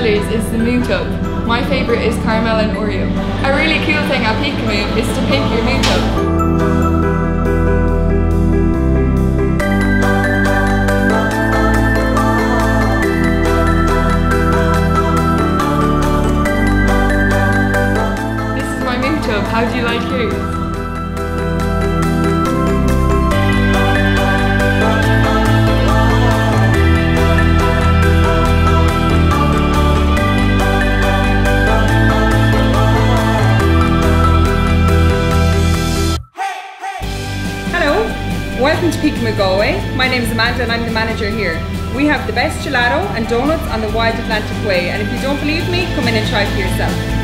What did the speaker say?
colours is the Moo Tub. My favourite is caramel and Oreo. A really cool thing at Peek-A-Moo is to paint your Moo Tub. How do you like yours? Hello, welcome to Peek-A-Moo Galway. My name is Amanda and I'm the manager here. We have the best gelato and donuts on the Wild Atlantic Way, and if you don't believe me, come in and try it for yourself.